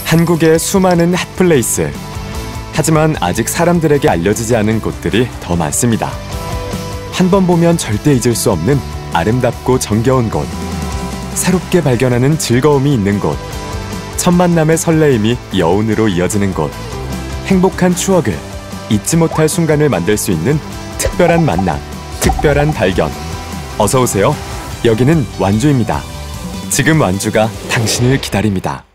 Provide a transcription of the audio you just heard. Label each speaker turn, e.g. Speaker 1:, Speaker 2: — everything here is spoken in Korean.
Speaker 1: 한국의 수많은 핫플레이스. 하지만 아직 사람들에게 알려지지 않은 곳들이 더 많습니다. 한 번 보면 절대 잊을 수 없는 아름답고 정겨운 곳. 새롭게 발견하는 즐거움이 있는 곳. 첫 만남의 설레임이 여운으로 이어지는 곳. 행복한 추억을, 잊지 못할 순간을 만들 수 있는 특별한 만남, 특별한 발견. 어서 오세요. 여기는 완주입니다. 지금 완주가 당신을 기다립니다.